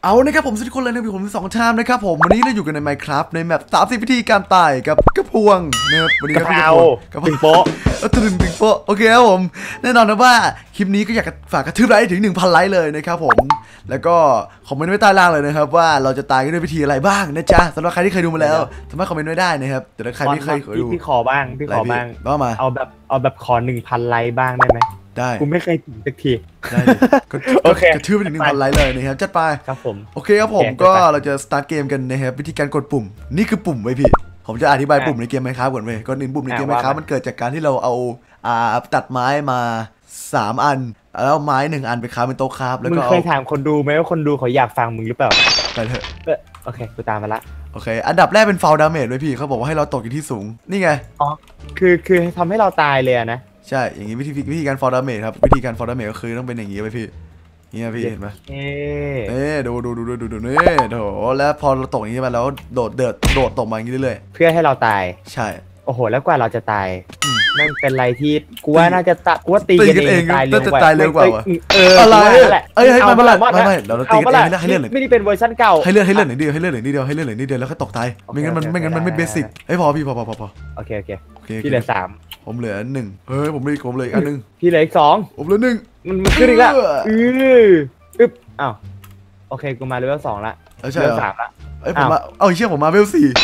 เอานะครับผมทุกคนเลยนะผมมี2 ชามนะครับผมวันนี้เราอยู่กันใน Minecraft ในแมป30 วิธีการตายกับกระพวงนะครับวันนี้กับตึงโป๊ะตึงโป๊ะโอเคครับผมแน่นอนนะว่าคลิปนี้ก็อยากฝากกระทืบไลค์ถึง 1,000 ไลค์เลยนะครับผมแล้วก็คอมเมนต์ไว้ใต้ล่างเลยนะครับว่าเราจะตายกันด้วยวิธีอะไรบ้างนะจ๊ะสำหรับใครที่เคยดูมาแล้วสามารถคอมเมนต์ไว้ได้นะครับแต่ถ้าใครไม่เคยดูพี่ขอบ้างว่ามาเอาแบบขอ 1,000 ไลค์บ้างได้ไหมได้กูไม่เคยถึงสักทีได้โอเคกระทืบไปถึง 1,000 ไลค์เลยนะครับจัดไปครับผมโอเคครับผมก็เราจะสตาร์ทเกมกันนะครับวิธีการกดปุ่มนี่คือปุ่มไว้พี่ผมจะอธิบายปุ่มในเกมMinecraftก่อนเว้ยก่อนอื่นปุ่มในเกมMinecraftมันเกิดจากการที่เราเอาตัดไม้มา3 อันแล้วไม้1 อันไปค้าเป็นโต๊ะคราฟแล้วก็มึงเคยถามคนดูไหมว่าคนดูเขาอยากฟังมึงหรือเปล่าไปเถอะโอเคกูตามมาละโอเคอันดับแรกเป็นฟาวดาเมจไว้พี่เขาบอกว่าให้เราตกอยู่ที่สูงนี่ไงอ๋อคือทำให้เราตายเลยนะใช่อย่างนี้วิธีการฟาวดาเมจครับวิธีการฟาวดาเมจก็คือต้องเป็นอย่างนี้ไปพี่นี่พี่เห็นไหมดูนี่โถแล้วพอเราตกอย่างนี้มาแล้วโดดตกมาอย่างนี้เรื่อยๆเพื่อให้เราตายใช่โอ้โหแล้วกว่าเราจะตายนั่นเป็นอะไรที่กูว่าน่าจะกูว่าตีกันเองตายเร็วกว่าอะไรไม่เราตีกันเองให้เลื่อนเลยไม่ได้เป็นเวอร์ชันเก่าให้เลื่อนหน่อยเดียวแล้วแค่ตกตายไม่งั้นมันไม่เบสิกพอพี่พอโอเคพี่เหลือ3 ผมเหลือ1เฮ้ยผมเหลืออีกอันนึงพี่เหลืออีก2 ผมเหลือ1 มันขึ้นอีกแล้วอ้าวโอเคกูมาเลเวล2ละใช่เลเวล3ละผมมาเชื่อผมมาเลเวล4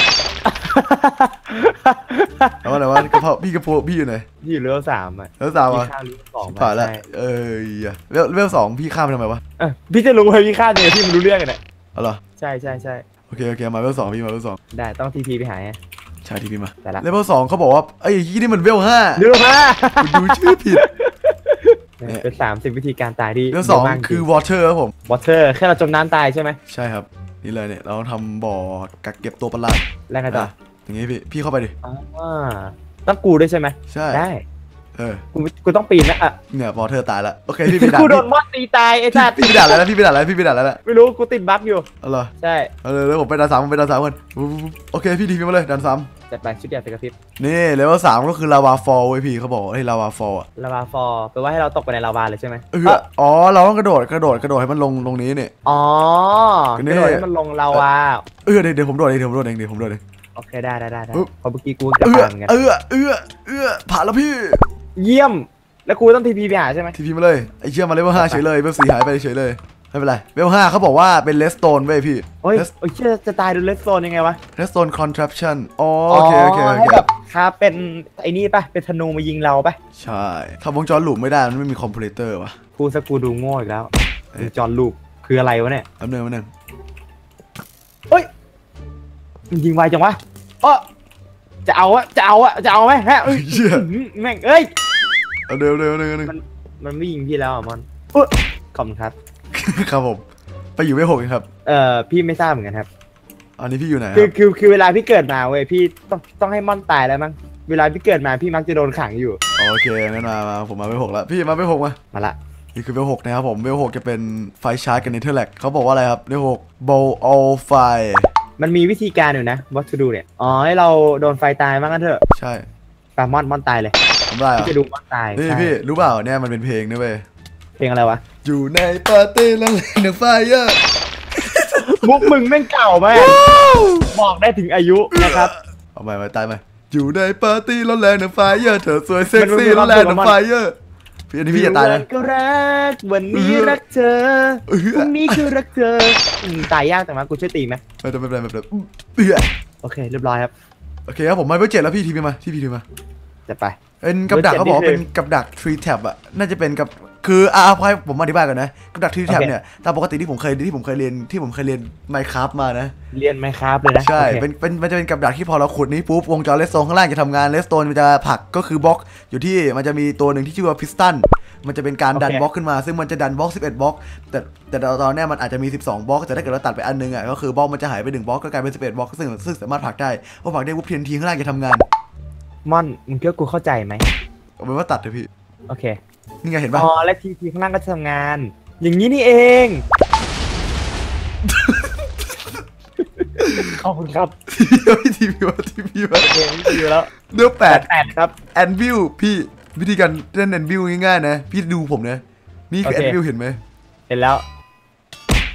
แล้วอะไรวะกระเพาะพี่กระโปพี่อยู่ไหนพี่อยู่เลเวล3อ่ะเลเวล3อ่ะผ่านแล้วเลเวล2พี่ข้ามไปทำไมวะพี่จะรู้ไหมพี่ข้ามเนี่ยพี่มันรู้เรื่องกันเนี่ยเหรอใช่โอเคมาเลเวล2พี่มาเลเวล2 ได้ต้องทีพีไปหาใช่ทีพีมาเลเวล2เขาบอกว่าไอ้ยี่นี่มันเลเวล5 เลเวล5 ดูชื่อผิดเป็น30 วิธีการตายที่เลเวล2คือ water ครับผม water แค่เราจมน้ำตายใช่ไหมใช่ครับนี่เลยเนี่ยเราทำบ่อกักเก็บตัวประหลาดแล้วไงต่ออย่างงี้พี่เข้าไปดิต้องกูด้วยใช่ไหมใช่ได้กูต้องปีนนะเนี่ยวอเตอร์ตายแล้วโอเคพี่ไปด่ากูโดนมอสตีตายไอ้สัตว์พี่ไปด่าแล้วพี่ไปด่าแล้วไม่รู้กูติดบั๊กอยู่เหรอใช่แล้วผมไปด่า3กันโอเคพี่ทีพีมาเลยด่าน3 จัดไปชุดใหญ่ไปกระพริบนี่เลเวล3ก็คือลาวาฟอลเว้ยพี่เขาบอกให้ลาวาฟอลลาวาฟอลแปลว่าให้เราตกไปในลาวาเลยใช่ไหมเราต้องกระโดดให้มันลงนี้เนี่ยกระโดดให้มันลงลาวาเดี๋ยวผมโดดเองโอเคได้พอเมื่อกี้กูจะผ่านกันผ่านแล้วพี่เยี่ยมแล้วกูต้องทีพีไปหาใช่ไหมทีพีมาเลยไอ้เชี่ยมาเลเวล5เฉยเลยเลเวล4หายไปเฉยเลยไม่เป็นไรเลเวล5เขาบอกว่าเป็นเลสโตนเว้ยพี่โอ้ยเชี่ยจะตายโดนเลสโตนยังไงวะเลสโตนคอนทรัปชั่นโอเคแบบครับเป็นไอ้นี่ป่ะเป็นธนูมายิงเราป่ะใช่ทำวงจรลูปไม่ได้มันไม่มีคอมเพลเตอร์วะกูดูโง่อีกแล้ววงจรลูปคืออะไรวะเนี่ยแป๊บนึงเฮ้ยมันยิงไวจังวะจะเอาไหมฮะแม่งเอ้ยเร็วมันไม่ยิงพี่แล้วมอนขอบคุณครับครับผมไปอยู่ไม่6ครับพี่ไม่ทราบเหมือนกันครับอันนี้พี่อยู่ไหนคือเวลาพี่เกิดมาเว้ยพี่ต้องให้มอนตายแล้วมั้งเวลาพี่เกิดมาพี่มักจะโดนขังอยู่โอเคงั้นมาผมมาไม่6แล้วพี่มาไม่6มาละนี่คือเวล6นะครับผมเวล6จะเป็นไฟชาร์จกับเนเธอร์แลกเขาบอกว่าอะไรครับเวล6 bowl of fire มันมีวิธีการอยู่นะ what to do เนี่ยให้เราโดนไฟตายมั้งกันเถอะใช่ปามอนตายเลยผมได้จะดูมอนตายนี่พี่รู้เปล่าเนี่ยมันเป็นเพลงนะเว้ยเพลงอะไรวะอยู่ในปาร์ตี้แล้วหนึ่งไฟเยอะมุกมึงแม่งเก่ามากบอกได้ถึงอายุนะครับเอาใหม่ตายไหมอยู่ในปาร์ตี้ร้อนแรงหนึ่งไฟเยอะเธอสวยเซ็กซี่ร้อนแรงหนึ่งไฟเยอะพี่อันนี้พี่จะตายนะก็รักวันนี้รักเธอพรุ่งนี้คือรักเธอตายยากแต่ว่ากูช่วยตีไหมไม่เป็นไรโอเคเรียบร้อยครับโอเคครับผมมาเพิ่ง7แล้วพี่ทีพีมาจะไปเป็นกับดักเขาบอกเป็นกับดักทรีแท็บอ่ะน่าจะเป็นกับคือให้ผมอธิบายกันนะกับดักทรีแท็บเนี่ยตามปกติที่ผมเคยเรียนMinecraftมานะเรียนMinecraftเลยนะใช่มันจะเป็นกับดักที่พอเราขุดนี้ปุ๊บวงจรเลสโตนข้างล่างจะทำงานเลสโตนมันจะผลักก็คือบล็อกอยู่ที่มันจะมีตัวหนึ่งที่ชื่อว่าพิสตันมันจะเป็นการดันบล็อกขึ้นมาซึ่งมันจะดันบล็อก11บล็อกแต่ตอนนี้มันอาจจะมี12บล็อกแต่ถ้าเกิดเราตัดไปอันนึงอ่ะก็คือบล็อกมันจะหายไป1บล็อกก็กลายเป็น11บล็อกซึ่งสามารถผลักได้พอผลักได้ปุ๊บทีข้างล่างจะทำงานม่อนมึงเชื่อกูเข้าใจไหมเอาเป็นว่าตัดเถอะพี่โอเคนี่ไงเห็นป่ะและทีข้างล่างก็จะทำงานอย่างนี้นี่เอง ขอบคุณครับทีพีมาแล้วเดือ8 ครับแอนวิลพี่วิธีการเล่นแอนวิลง่ายๆนะพี่ดูผมนะนี่คือแอนวิลเห็นไหมเห็นแล้ว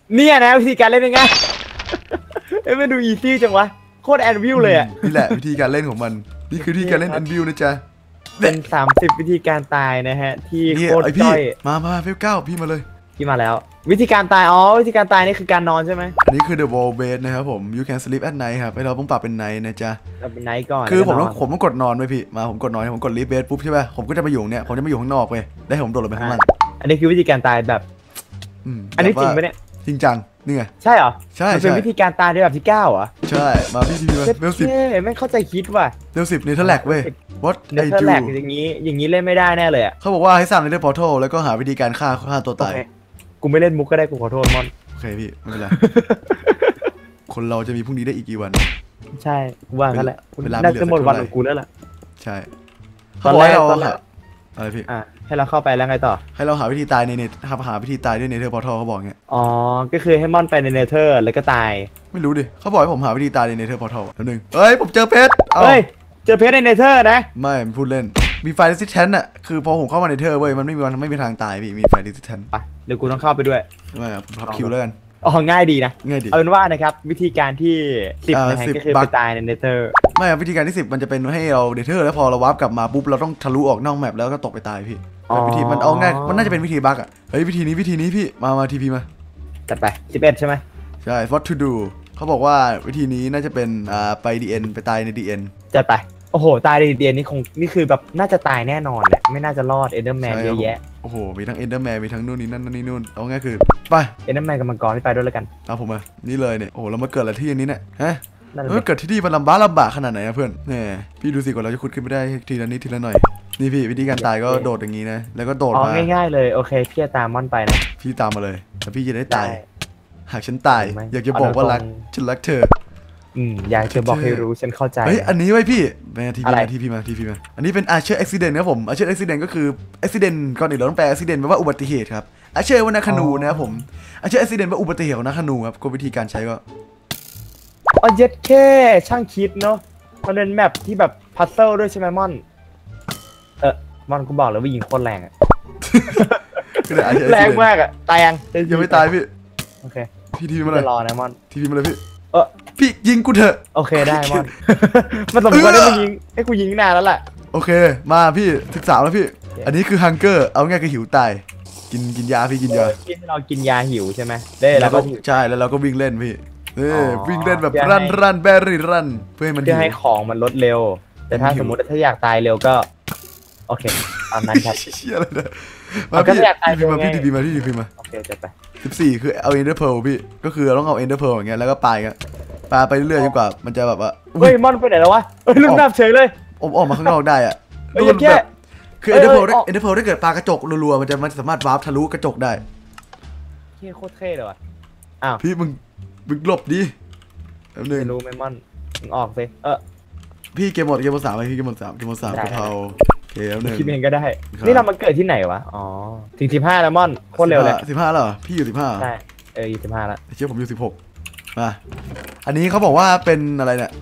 เนี่ยนะวิธีการเล่นยังไงเอ้ยมันดูอีซี่จังวะโคตรแอนวิวเลยอ่ะนี่แหละวิธีการเล่นของมันนี่คือวิธีการเล่นแอนวิวนะจ๊ะเป็น30วิธีการตายนะฮะที่นี่โคตรไอพี่จ้อยมาเฟลเก้าพี่มาเลยที่มาแล้ว วิธีการตายวิธีการตายนี่คือการนอนใช่ไหมอันนี้คือ The Wall Bed นะครับผม You can sleep at night ครับให้เราต้องปรับเป็น night นะจ๊ะเราเป็นไนท์ก่อนคือผมแล้วต้องกดนอนไว้พี่มาผมกดนอนผมกด leave bed ปุ๊บใช่ป่ะผมก็จะมาอยู่เนี่ยผมจะมาอยู่ข้างนอกเว้ยได้ผมโดดลงไปข้างล่างอันนี้คือวิธีการตายแบบ อันนี้จริงไหมเนี่ยจริงจังนี่ไงใช่เหรอใช่มันเป็นวิธีการตายในแบบที่9เหรอใช่มาพี่ทีพีมาเวลสิบเท่ไม่เข้าใจคิดว่ะเวล10 Netherrack เว้ย What เน I เธอร์ do แลกอย่างนี้เล่นไม่ได้แน่เลยอ่ะเขาบอกว่าให้สร้าง Nether Portal แล้วก็หาวิธีการฆ่าตัวตายโอเคกูไม่เล่นมุกก็ได้กูขอโทษมอนโอเคพี่ไม่เป็นไร คนเราจะมีพรุ่งนี้ได้อีกกี่วันใช่กูว่างั้นแหละเวลาไม่น่าเหลือจะหมดสักวันเท่าไหร่ของกูแล้วล่ะใช่ตเขาอนบอกแรกให้เราตอนแรกอะไรพี่ให้เราเข้าไปแล้วไงต่อให้เราหาวิธีตายในเน็ตหาวิธีตายด้วย Nether Portal เขาบอกเงี้ยอ๋อ ก็คือให้มอนไปในเนเธอร์แล้วก็ตายไม่รู้ดิเขาบอกให้ผมหาวิธีตายใน Nether Portal แล้วนึงเฮ้ยผมเจอเพชรเอ้าเฮ้ย เจอเพชรในเนเธอร์นะไม่มันพูดเล่นมีไฟ resistant อะคือพอผมเข้ามาในเธอเว้ยมันไม่มีทางตายพี่มีไฟ resistant ไป เดี๋ยวกูต้องเข้าไปด้วยไม่อะผมพับคิวแล้วกันอ๋อ ง่ายดีนะง่ายดิเอาเป็นว่านะครับ วิธีการที่10นะฮะ 10 ก็คือบัไปคตายในเนเธอร์ไม่อะวิธีการที่ 10 มันจะเป็นให้เราเดเธอร์แล้วพอเราวาร์ปกลับมาปุ๊บเราต้องทะลุออกนอกแมปแล้วก็ตกไปตายพี่วิธีมันเอาง่ายมันน่าจะเป็นวิธีบั๊กอะเฮ้ยวิธีนี้พี่มาทีพีมาจัดไป 11 ใช่ไหมใช่ what to do เขาบอกว่าวิธีนี้น่าจะเป็นไป DN ไปตายใน DN จัดไป โอ้โห ตายในเดียนนี่คือแบบน่าจะตายแน่นอนแหละ ไม่น่าจะรอดเอเดอร์แมนใช่เยอะแยะโอ้โหมีทั้ง Enderman มีทั้งนู่นนี่นั่นนี่นู่นเอาง่ายคือไปเอเดอร์แมนกับมังกรที่ไปด้วยแล้วกันเอาผมมานี่เลยเนี่ยโอ้โหเรามาเกิดอะไรที่อันนี้เนี่ยฮะนั่นเอเลอย เกิดที่นี่มันลำบากขนาดไหนอะเพื่อนเนี่ยพี่ดูสิกว่าเราจะขุดขึ้นไปได้ทีละนิดทีละหน่อยนี่พี่วิธีการตายก็โดดอย่างนี้นะแล้วก็โดดอ๋อมาง่ายๆเลย โอเคพี่จะตามมอนไปนะพี่ตามมาเลยแต่พี่จะได้ตายได้หากฉันตายถูกไหมอยากจะบอกว่ารักเอาตรงฉันรักเธออยากจะบอกให้รู้ฉันเข้าใจเฮ้ยอันนี้ไว้พี่มาทีอะไรพีมาอันนี้เป็น Archer Accident นะครับผม Archer Accident ก็คือ Accident ก่อนอื่นเราต้องแปล Accident แปลว่าอุบัติเหตุครับ Archer ว่านักธนูนะครับผม Archer Accident ว่าอุบัติเหตุของนักธนูครับก็วิธีการใช้ก็อ๋อเย็ดแค่ช่างคิดเนาะมันเป็นแมปที่แบบพัซเซิลด้วยใช่ไหมมอน มอนกูบอกเลยว่ายิงโคตรแรงอะก็เลย Archer แรง Accident มากอะตายยังยังไม่ตายพี่โอเคพี่ทีพีมาเลยจะรอนะมอนทีพีมาเลยพี่เออพี่ยิงกูเถอะโอเคได้มอน มันสมควรได้มึงยิงให้กูยิงนานแล้วแหละโอเคมาพี่13แล้วพี่ อันนี้คือ Hunger เอาง่ายคือหิวตายกินยาพี่กินยาที่เรากินยาหิวใช่ไหมได้แล้วก็ใช่แล้วเราก็วิ่งเล่นพี่วิ่งเล่นแบบเพื่อให้รันแบรี่รันเพื่อให้มันเพื่อให้หิวของมันลดเร็ว แต่ถ้าหิวสมมติถ้าอยากตายเร็วก็ โอเคตามนั้นครับเชี่ยอะไรนะเอามาก็พี่อยากตายทีพีมาเร็วไงพี่ทีพีมาพี่ทีพีมาโอเคจะไป 14คือเอา Ender Pearl พี่ก็คือเราต้องเอา Ender Pearl อย่างเงี้ยแล้วก็ปาอย่างเงี้ยปาไปเรื่อยๆจนกว่ามันจะแบบว่าเฮ้ยมอนไปไหนแล้ววะเอ้ยลืมนับเฉยเลยออกมาข้างนอกได้อะเอ้ยแค่แบบคือเอ้ย Ender Pearl เอ้ย Ender Pearl ถ้าเกิดปากระจกรัวๆมันสามารถวาร์ปทะลุกระจกได้เท่โคตรเท่เลยว่ะพี่มึงหลบดิแป๊บนึงไม่รู้ไหมมอนมึงออกสิพี่เกมหมด3ไปพี่เกมหมด3 ได้กะเพราโอเคแล้วหนึ่งคิดเองก็ได้ครับนี่เรามาเกิดที่ไหนวะ อ๋อ ถึง15แล้วมอน โคตรเร็วเลย 15แล้วเหรอพี่อยู่15 ใช่ อยู่15แล้วเชื่อผมอยู่16มาอันนี้เขาบอกว่าเป็นอะไรเนี่ย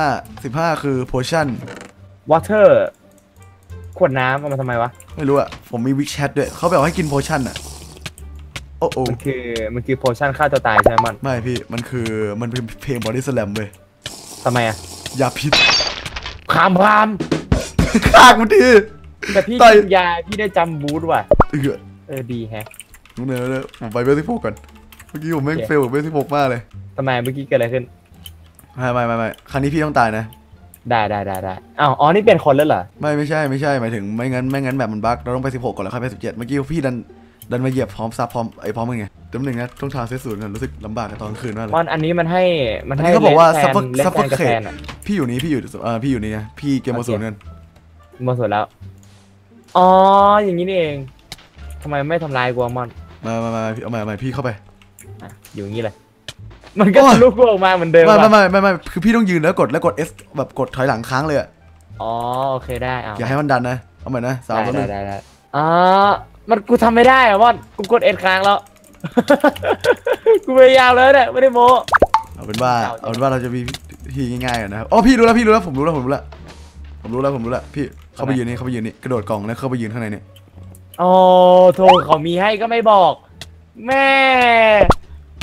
15คือ potion water ขวดน้ำเอามาทำไมวะไม่รู้อะผมมีวิกแชทด้วยเขาบอกให้กิน potion อะโอ้โอ้มันคือ potion ฆ่าตัวตายใช่ไหมมอนไม่พี่มันเป็นเพลง body slam เว้ยทำไมอะยาพิษพรามฆ่ากูทีแต่พี่ต่อยกินยาพี่ได้จำบูทว่ะ ดีแฮะน้องเนยผมไปเวล16ก่อนเมื่อกี้ผมแม่งโอเคเฟลกับเวล16มากเลยทำไมเมื่อกี้เกิดอะไรขึ้นไม่ครั้งนี้พี่ต้องตายนะได้อ้าวอ๋อ นี่เปลี่ยนคนแล้วเหรอไม่ใช่หมายถึงไม่งั้นแบบมันบั๊กเราต้องไป16ก่อนแล้วค่อยไป17เมื่อกี้พี่ดันมาเหยียบพร้อมซับพร้อมพร้อมกันไงจำหนึ่งนะต้องทางเซตศูนย์กันรู้สึกลำบากกับตอนกลางคืนมากเลยมอนอันนี้มันให้อันนี้เขาบอกว่าเลนแฟน suffocate กับแฟนอะพี่อยู่นี่นะพี่เกมโมศูนย์กันหมดสุดแล้ว อ๋อ อย่างนี้นี่เองทำไมไม่ทำลายกูอะมอนมาเอาใหม่พี่เข้าไปอยู่อย่างนี้เลย มันก็โอ้ยทะลุกูออกมาเหมือนเดิมไม่ว่ะคือพี่ต้องยืนแล้วกด S แบบกดถอยหลังค้างเลยอะอ๋อ โอเคได้เอาอย่าให้มันดันนะเอาใหม่นะ3 2 1 ได้อ๋อมันกูทำไม่ได้อะมอนกูกดเอ็ดค้างแล้ว กูพยายามแล้วเนี่ยไม่ได้โม้เอาเป็นว่าเราจะมีทีง่ายๆกันนะครับอ๋อพี่รู้แล้วผมรู้แล้วพี่เข้าไปยืนนี่กระโดดกล่องแล้วเข้าไปยืนข้างในนี่โอ้โทรเขามีให้ก็ไม่บอก แม่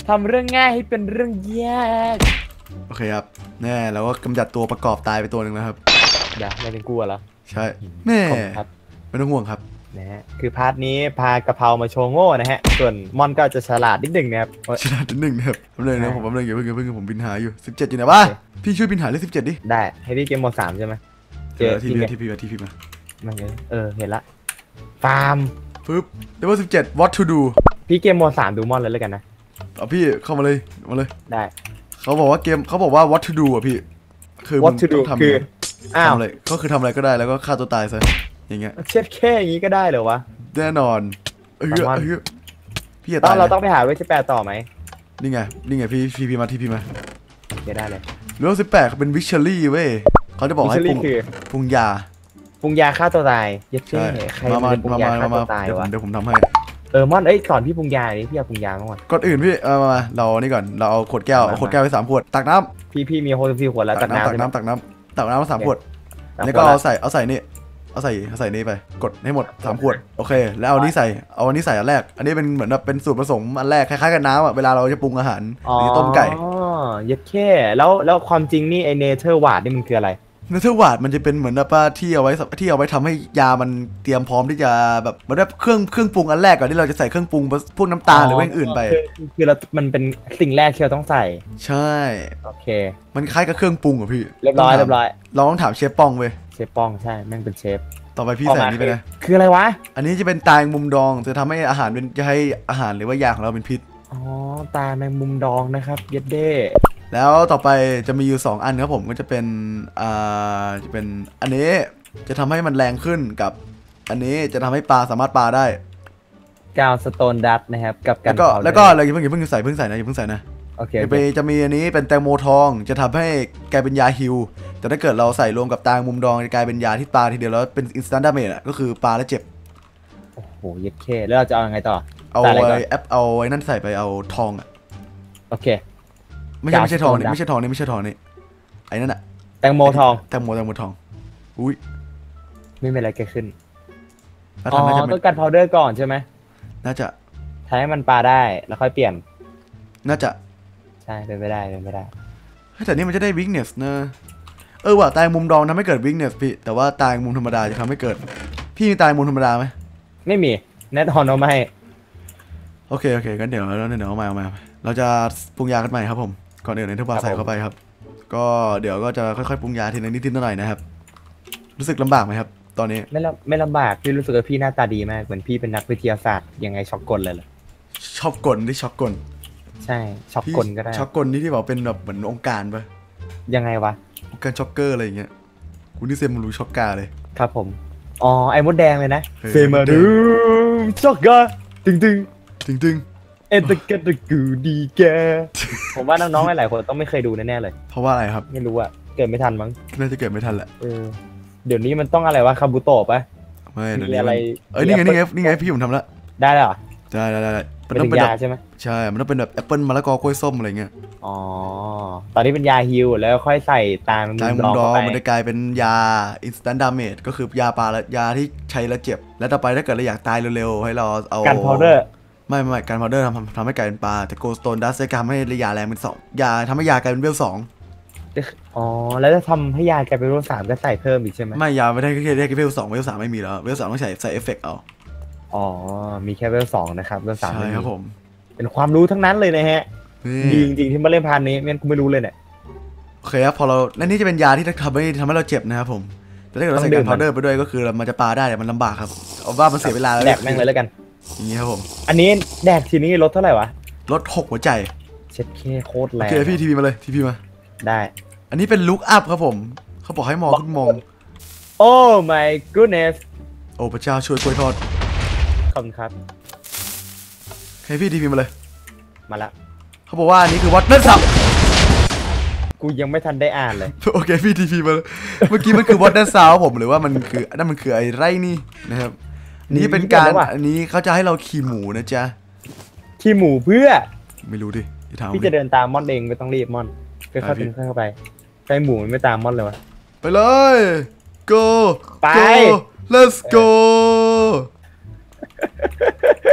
ทำเรื่องง่ายให้เป็นเรื่องยากโอเคครับแน่แล้วก็กำจัดตัวประกอบตายไปตัวหนึ่งแล้วครับเดี๋ยวไม่เป็นกลัวเหรอใช่แน่ผมครับไม่ต้องห่วงครับนะฮะคือพาร์ทนี้พากะเพรามาโชว์โง่นะฮะส่วนมอนก็จะฉลาดนิดหนึ่งนะครับชนะที่หนึ่งนะครับแป๊บนึงนะผมแป๊บนึงอย่าเพิ่งผมบินหาอยู่17อยู่ไหนวะโอเคพี่ช่วยบินหาเลข17ดิได้ให้พี่เกมโหมด3ใช่ไหมเจอทีจริงพีไงทีพีมามันเห็นละฟาร์มปึ๊บเลเวล17 what to do พี่เกมโหมด3ดูมอนเลยแล้วกันนะเอาพี่เข้ามาเลยมาเลยได้เขาบอกว่า what to do อ่ะพี่คือ What to do มึงต้งทำคืออ้าวทำอะไรก็คือทำอะไรก็ได้แล้วก็ฆ่าตัวตายซะอย่างเงี้ยเช็ดแค่อย่างนี้ก็ได้เหรอวะแน่นอนประมาณพี่อย่าตายเรานะต้องไปหาเวชแปรต่อไหมนี่ไงพี่ทีพีมาทีพีมาเดี๋ยวได้เลยเลเวล18เขาเป็นวิชเชอรี่เว้ยเขาจะบอกให้วิชปรุลี่งคือปรุงยาปรุงยาฆ่าตัวตายเย็ดเช่ใช่ใครมันจะปรุงยาฆ่าตัวตายเดี๋ยววะผมทำให้มอนสอนพี่ปรุงยาดิพี่อยากปรุงยาบ้างวะก่อนอื่นพี่มาเรานี่ก่อนเราเอาขวดแก้วเอาขวดแก้วไป3ขวดตักน้ำพี่มีโฮลซีขวดแล้วตักน้ำใช่ไหมตักน้ำมา3ขวดตัแล้วก็เอาใส่นี่เอาใส่นี่ไปกดให้หมด3ขวดโอเคแล้วเอาอันนี้ใส่อันแรกอันนี้เป็นเหมือนแบบเป็นสูตรผสมอันแรกคล้ายๆกับน้ำอ่ะเวลาเราจะปรุงอาหารหรือต้มไก่อ๋อเย็ดแค่แล้วความจริงนี่ไอเนเธอร์วาดนี่มันคืออะไรเนเธอร์วาดมันจะเป็นเหมือนแบบว่าที่เอาไว้ทำให้ยามันเตรียมพร้อมที่จะแบบเหมือนแบบเครื่องปรุงอันแรกก่อนที่เราจะใส่เครื่องปรุงพวกน้ำตาลหรือว่าอย่างอื่นไปคือมันเป็นสิ่งแรกที่เราต้องใส่ใช่โอเคมันคล้ายกับเครื่องปรุงอ่ะพี่เรียบร้อยเราต้องถามเชฟป้องเว้ยเชฟป้องใช่แม่งเป็นเชฟต่อไปพี่ใส่อันนี้ไปนะคืออะไรวะอันนี้จะเป็นตาแมงมุมดองจะทำให้อาหารหรือว่ายาของเราเป็นพิษอ๋อตาแมงมุมดองนะครับเย็ดเด้แล้วต่อไปจะมีอยู่2อันครับผมก็จะเป็นจะเป็นอันนี้จะทำให้มันแรงขึ้นกับอันนี้จะทำให้ปลาสามารถปลาได้กาวสโตนดัตนะครับกับกันแล้วก็เลยอย่าเพิ่งใส่นะอย่าเพิ่งใส่นะโอเคจะมีอันนี้เป็นแตงโมทองจะทำให้กลายเป็นยาฮิลแต่ถ้าเกิดเราใส่รวมกับตาแมงมุมดองจะกลายเป็นยาที่ปลาทีเดียวแล้วเป็นอินสแตนต์ดาเมจอ่ะก็คือปลาแล้วเจ็บโอ้โหเย็ดแค่แล้วเราจะเอายังไงต่อเอาใส่อะไรก่อนเอาไอ้นั่นใส่ไปเอาทองอ่ะโอเคไม่ใช่ทองนี่กาวไม่ใช่ทองนี่ไอ้นั่นอ่ะแตงโมทองแตงโมทองอุ้ยไม่เป็นไรเกิดขึ้นแล้วอ๋อทำน่าจะต้องกันพาวเดอร์ก่อนใช่ไหมน่าจะทำให้มันปลาได้แล้วค่อยเปลี่ยนน่าจะใช่เป็นไม่ได้แต่นี่มันจะได้ weakness นะว่ะตายมุมดองทำให้เกิด weakness พี่แต่ว่าตายมุมธรรมดาจะทำให้เกิดพี่มีตายมุมธรรมดาไหมไม่มีแนทฮอนเอามาให้โอเคกันเดี๋ยวเอามาเราจะปรุงยากันใหม่ครับผมก่อนอื่นในทุกบาใส่เข้าไปครับ ก็เดี๋ยวก็จะค่อยๆปรุงยาทีละนิดหน่อยนะครับรู้สึกลำบากไหมครับตอนนี้ไม่ลำบากพี่รู้สึกว่าพี่หน้าตาดีมากเหมือนพี่เป็นนักวิทยาศาสตร์ยังไงช็อกกลเลยเหรอช็อกกลที่ช็อกกลใช่ช็อกกลก็ได้ช็อกกลที่บอกเป็นแบบเหมือนองค์การปะยังไงวะองค์การช็อกเกอร์อะไรอย่างเงี้ยคุณที่เซมรู้ช็อกกาเลยครับผมอ๋อไอ้มดแดงเลยนะเออเซมาดูช็อกกาตึงตึงเอ็นตะกะตะกูดีแกผมว่าน้องๆหลายๆคนต้องไม่เคยดูแน่ๆเลยเพราะว่าอะไรครับไม่รู้อะเกิดไม่ทันมั้งน่าจะเกิดไม่ทันแหละเดี๋ยวนี้มันต้องอะไรวะคาบุโตะปะไม่เดี๋ยวมีนี้อะไรนี่ไงพี่ผมทำละได้แล้วเหรอได้เป็นถึงยาใช่ไหมใช่มันต้องเป็นแบบแอปเปิลมะละกอกล้วยส้มอะไรเงี้ยอ๋อตอนนี้เป็นยาฮิลแล้วค่อยใส่ตามตายมุดมองดอเข้าง ไปมันจะกลายเป็นยา instant damage ก็คือยาปลาและยาที่ใช้แล้วเจ็บ แล้วต่อไปถ้าเกิดเราอยากตายเร็วๆให้เราเอากันพาวเดอร์ไม่การพาวเดอร์ทำให้กลายเป็นปลาแต่โกลสโตนดัสจะทำให้ยาแรงเป็น2ยาทำให้ยากลายเป็นเวล2 อ๋อแล้วจะทำให้ยากลายเป็นรูป3ก็ใส่เพิ่มอีกใช่ไหมไม่ยาไม่ได้แค่เวล2เวล3ไม่มีแล้วเวล2ต้องใส่เอฟเฟกต์เอาอ๋อมีแค่เวล2นะครับเวล3 ใช่ครับผมเป็นความรู้ทั้งนั้นเลยนะฮะนี่ดีจริงๆที่มาเล่นพาร์ทนี้ไม่งั้นกูไม่รู้เลยเนี่ยโอเคครับพอเราและนี่จะเป็นยาที่ทำให้เราเจ็บนะครับผมแต่ถ้าเกิดเราใส่การพาวเดอร์ไปด้วยก็คือมันจะปลาได้แต่มันลำบากครับเอาว่ามันเสียเวลาแดกแม่งเลยแล้วกันอย่างนี้ครับผมอันนี้แดกทีนี้ลดเท่าไหร่วะลด6หัวใจเช็ดเคโคตรโอแรงเคพี่ทีพีมาเลยทีพีมาได้อันนี้เป็นลุกอัพครับผมเขาบอกให้มองขึ้นมองโอ้ my goodness โอ้พระเจ้าช่วยกล้วยทอดขอบคุณครับให้พี่ทีพีมาเลยมาละเขาบอกว่าอันนี้คือวัดเนื้อสับกูยังไม่ทันได้อ่านเลยโอเคพี่ทีพีมาเลยเมื่อกี้มันคือวัดเนื้อซาวผมหรือว่ามันคือนั่นมันคือไอ้ไรนี่นะครับนี่เป็นการอันนี้เขาจะให้เราขี่หมูนะจ๊ะขี้หมูเพื่อไม่รู้ดิอย่าถามพี่จะเดินตามม่อนเองไม่ต้องรีบม่อนค่อยๆเป็นค่อยๆไปใช้หมูมันไม่ตามม่อนเลยวะไปเลย go ไป go let's go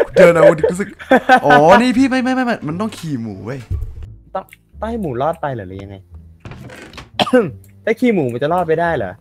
เดินเอารู้สึกอ๋อนี่พี่ไม่มันต้องขี่หมูเว้ยต้องให้หมูรอดไปเหรอหรือยังไง ถ้าขี่หมูมันจะรอดไปได้เหรอ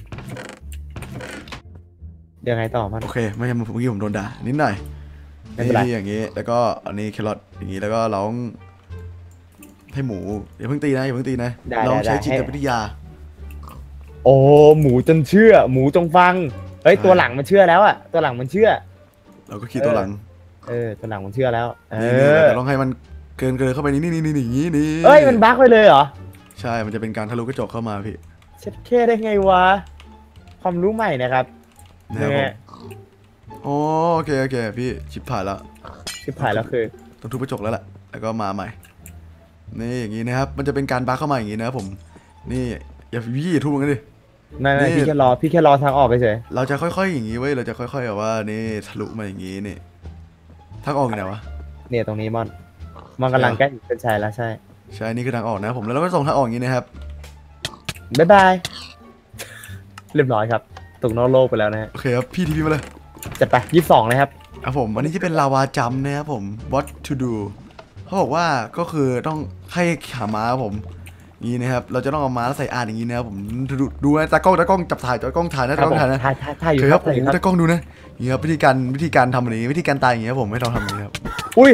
ยังไงต่อมันโอเคไม่ใช่เมื่อกี้ผมโดนด่านิดหน่อยไม่เป็นไรนี่อย่างงี้แล้วก็อันนี้แครอทอย่างงี้แล้วก็เราต้องให้หมูอย่าเพิ่งตีนะอย่าเพิ่งตีนะเราใช้จิตวิทยาโอ้หมูจนเชื่อ หมูจงฟังเฮ้ยตัวหลังมันเชื่อแล้วอะตัวหลังมันเชื่อเราก็ขี่ตัวหลังตัวหลังมันเชื่อแล้วนี่เราจะต้องให้มันเกินเข้าไปนี่อย่างงี้นี่เอ้ยมันบั๊กไปเลยเหรอใช่มันจะเป็นการทะลุกระจกเข้ามาพี่เช็ดแค่ได้ไงวะความรู้ใหม่นะครับนะครับผมโอเคพี่ชิบผ่านแล้วชิบหายแล้วคือต้องทุบกระจกแล้วแหละแล้วก็มาใหม่นี่อย่างงี้นะครับมันจะเป็นการบั๊กเข้ามาอย่างงี้นะครับผมนี่อย่าทุบมันกันดิไม่พี่แค่รอทางออกไปเฉยเราจะค่อยๆอย่างงี้เว้ยเราจะค่อยๆแบบว่านี่ทะลุมาอย่างงี้นี่ทางออกอยู่ไหนวะเนี่ยตรงนี้มันกำลังใกล้ถึงเส้นชัยแล้วใช่นี่คือทางออกนะผมแล้วเราก็ส่งทางออกอย่างงี้นะครับบ๊ายบายเรียบร้อยครับตกนอกโลกไปแล้วนะฮะโอเคครับพี่ทีพีมาเลยจะไป22เลยครับผมอันนี้จะเป็นลาวาจัมป์นะครับผม what to do เขาบอกว่าก็คือต้องให้ขาม้าครับผมนี่นะครับเราจะต้องเอาม้าใส่อ่านอย่างนี้นะครับผมดูนะตากล้องจับถ่ายตากล้องถ่ายนะตากล้องถ่ายนะถ่ายอยู่ครับผมตากล้องดูนะนี่ครับวิธีการทำแบบนี้วิธีการตายอย่างนี้ครับผมไม่ต้องทำอย่างนี้ครับอุ้ย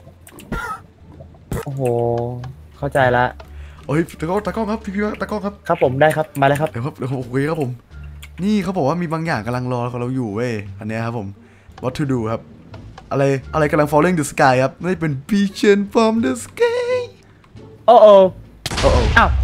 โอ้โหเข้าใจละเฮ้ยตากล้องครับพี่ตากล้องครับครับผมได้ครับมาเลยครับเดี๋ยวโอเคครับผมนี่เขาบอกว่ามีบางอย่างกำลังรอเราอยู่เว้ยอันนี้ครับผม what to do ครับอะไรกำลัง falling the sky ครับนี่เป็น vision from the sky โอ้อ้าว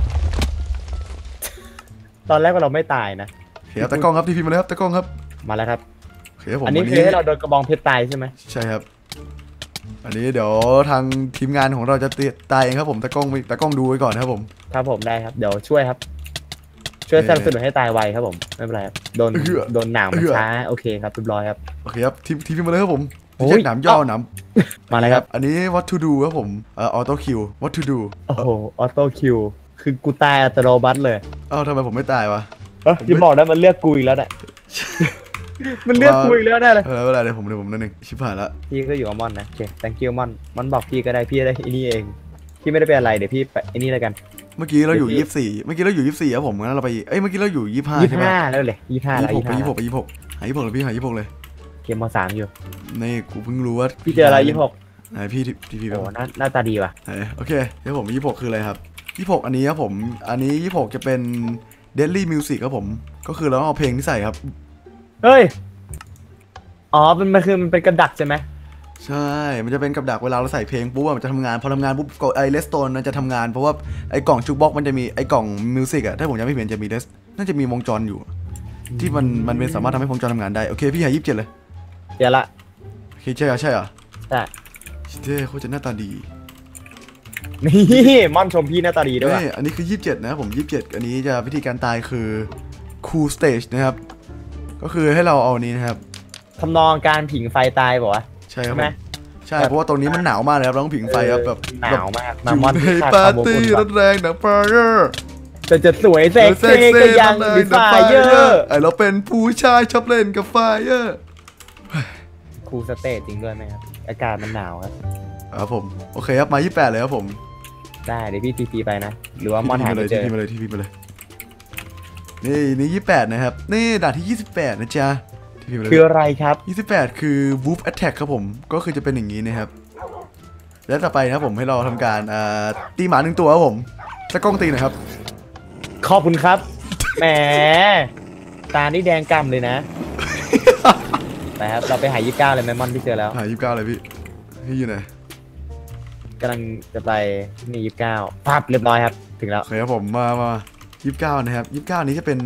ตอนแรกว่าเราไม่ตายนะโอเคครับตากล้องครับทีพีมาเลยครับตากล้องครับมาแล้วครับโอเคครับผมอันนี้คือให้เราโดนกระบองเพชรตายใช่ไหมใช่ครับอันนี้เดี๋ยวทางทีมงานของเราจะตายเองครับผมตากล้องดูไว้ก่อนครับผมครับผมได้ครับเดี๋ยวช่วยครับ ช่วยสนับสนุนให้ตายไวครับผมไม่เป็นไรครับโดนหนามมันช้าโอเคครับเรียบร้อยครับโอเคครับทีพีมาเลยครับผมโอ้ยแยกหนามย่อหนามมาเลยครับอันนี้ what to do ครับผมauto kill what to do โอ้โหออโต้คิวคือกูตายอัตโนมัติเลยทำไมผมไม่ตายวะอย่าบอกนะมันเลือกกูอีกแล้วนะ มันเลือกกูอีกแล้วแน่เลยเวลาเดี๋ยวผมนั่นเองชิบหายละพี่ก็อยู่กับมอนนะโอเค thank you มอนบอกพี่ก็ได้พี่ได้ไอ้นี่เองพี่ไม่ได้เป็นอะไรเดี๋ยวพี่ไปไอ้นี่แล้วกันเมื่อกี้เราอยู่24ครับผมงั้นเราไปเมื่อกี้เราอยู่25ใช่ไหม 25แล้วเลย25แล้ว 26ไป26หา26เลยพี่หา26เลยเกมม3อยู่นี่กูเพิ่งรู้ว่าพี่เจออะไร26 ไหนพี่ทีพีโอ้หน้าตาดีว่ะโอเคเดี๋ยวผม26คืออะไรครับ26อันนี้ครับผมอันนี้26จะเป็น Deadly Music ครับผมก็คือเราต้องเอาเพลงที่ใส่ครับเฮ้ยอ๋อมันเป็นกระดักใช่ไหมใช่มันจะเป็นกับดักเวลาเราใส่เพลงปุ๊บมันจะทำงานพอทำงานปุ๊บไอเลสโตนมันจะทำงานเพราะว่าไอกล่องชุกบ็อกมันจะมีไอกล่องมิวสิกอะถ้าผมจำไม่ผิดจะมีน่าจะมีวงจรอยู่ที่มันเป็นสามารถทำให้วงจรทำงานได้โอเคพี่หา27เลยเดี๋ยวละโอเคใช่เหรอใช่แต่เท่เขาจะหน้าตาดีนี่ม่อนชมพี่หน้าตาดีด้วยอันนี้คือ27นะผม27อันนี้จะวิธีการตายคือ cool stage นะครับก็คือให้เราเอานี้นะครับทำนองการผิงไฟตายบอกว่าใช่ครับใช่เพราะว่าตรงนี้มันหนาวมากเลยครับเราต้องผิงไฟครับแบบหนาวมากอยู่มอนในปาร์ตี้ร้อนแรงดังไฟเออร์จะสวยเซ็กซี่ก็ยังมีไฟเยอะไอเราเป็นผู้ชายชอบเล่นกับไฟเออร์คูลสเตจจริงด้วยไหมครับอากาศมันหนาวครับครับผมโอเคครับมา28เลยครับผมได้เดี๋ยวพี่ทีไปนะหรือว่ามอนหาไม่เจอทีพีมาเลยนี่28นะครับนี่ด่านที่28นะจ๊ะทีพีมาเลยคืออะไรครับ 28คือ Wolf Attack ครับผมก็คือจะเป็นอย่างนี้นะครับและต่อไปนะครับผมให้เราทำการตีหมา1ตัวครับผมตะกล้องตีหน่อยครับขอบคุณครับแหมตานี่แดงกำเลยนะไปครับเราไปหา29เลยแมมอนที่เจอแล้วหา29เลยพี่อยู่ไหนกำลังจะไปนี่29ปั๊บเรียบร้อยครับถึงแล้วโอเคครับผมมา29นะครับ29นี้จะเป็น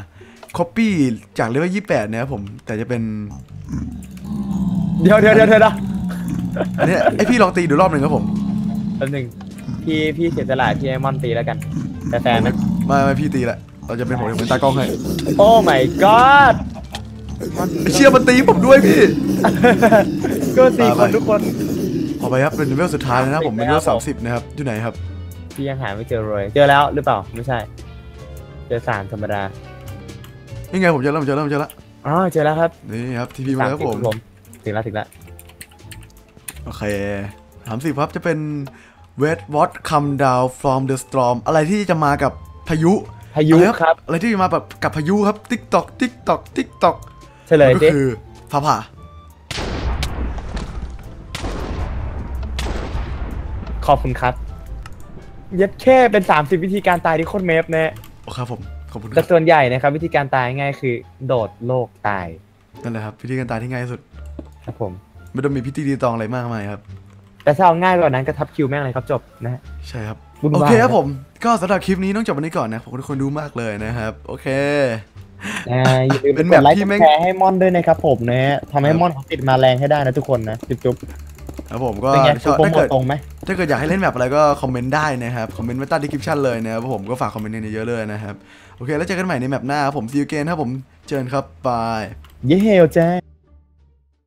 copy จากเลเวล28นะครับผมแต่จะเป็นเดี๋ยวอันนี้ไอพี่ลองตีดูรอบหนึ่งครับผมแป๊บนึงพี่เสียสละพี่ไอมอนตีแล้วกันแต่แฟนนะไม่พี่ตีแหละเราจะเป็นผมเป็นตากล้องให้โอ้ my god เชื่อมันตีผมด้วยพี่ก็สี่คนทุกคนเอาไปครับเป็นเลเวลสุดท้ายนะผมเป็นเลเวล30นะครับอยู่ไหนครับพี่ยังหาไม่เจอเลยเจอแล้วหรือเปล่าไม่ใช่เจอ3ธรรมดานี่ไงผมเจอแล้วอ๋อเจอแล้วครับนี่ครับทีพีมาแล้วครับผมถึงแล้วโอเค30ครับจะเป็น Wait what come down from the storm อะไรที่จะมากับพายุพายุครับอะไรที่จะมาแบบกับพายุครับ ติ๊กตอกติ๊กตอกติ๊กตอกเฉลยก็ดิคือฟ้าผ่าขอบคุณครับเย็ดแค่เป็น30วิธีการตายที่โคตรเมฟแน่โอ้ครับผมขอบคุณคแต่รับส่วนใหญ่นะครับวิธีการตายง่ายคือโดดโลกตายนั่นแหละครับพิธีการตายที่ง่ายที่สุดครับผมไม่ต้องมีพิธีรีตองอะไรมากมายครับแต่ถ้าเอาง่ายกว่านั้นก็ทับคิวแม่งเลยครับจบนะฮะใช่ครับวุ่นวายโอเคครับผมก็สำหรับคลิปนี้ต้องจบวันนี้ก่อนนะผมขอบคุณทุกคนดูมากเลยนะครับโอเคอย่าลืมเป็นกแบบดไลค์ที่กดแม่งแชร์ให้มอนด้วยนะครับผมนะฮะทำให้มอนเขาติดมาแรงให้ได้นะทุกคนนะจุ๊บครับผมๆก็เป็นไงชอบโปรถ้าโมเกิทดตรงไหมถ้าเกิดอยากให้เล่นแบบอะไรก็คอมเมนต์ได้นะครับคอมเมนต์ไว้ใต้ดีคริปชั่นเลยนะครับผมก็ฝากคอมเมนต์กันเยอะๆเลยนะครับโอเคแล้วเจอกันใหม่ในแมปหน้าครับผมซีอูเกนครับผมเจอกันครับบายเย้เฮลจ้า